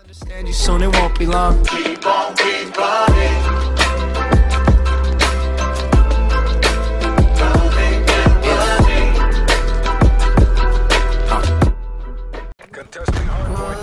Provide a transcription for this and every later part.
Understand you soon, it won't be long. Keep on, keep running. Running and running. Contesting hardpoint.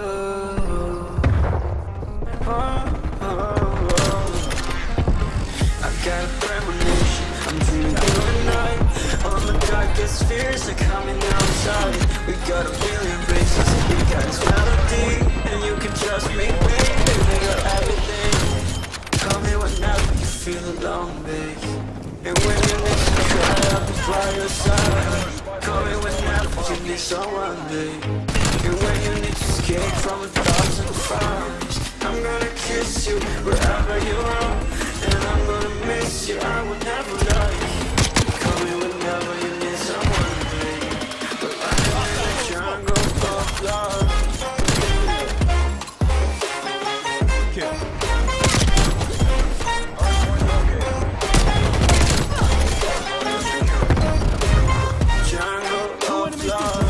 I've got a premonition, I'm dreaming through the night. All my darkest fears are coming outside. We got a billion races, we got this melody, and you can trust me, baby, we got everything. Call me whenever you feel alone, babe. And when you need to cry, I'll be by your side. Call me whenever you need someone, babe. And when you need to escape from 1,000 fires, I'm gonna kiss you wherever you are, and I'm gonna miss you, I will never lie. Call me whenever you need someone, babe. But I'm in the jungle of love. Jungle of love.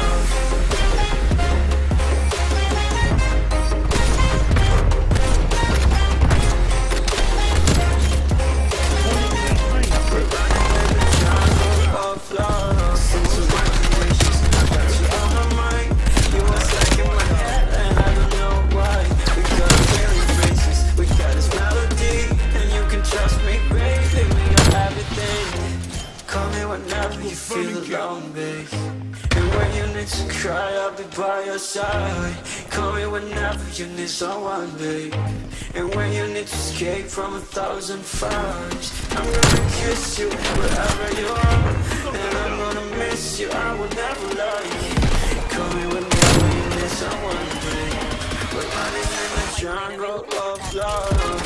Whenever you feel alone, babe. And when you need to cry, I'll be by your side. Call me whenever you need someone, babe. And when you need to escape from 1,000 fires, I'm gonna kiss you wherever you are, and I'm gonna miss you, I will never lie. Call me whenever you need someone, babe. We're running in the jungle of love.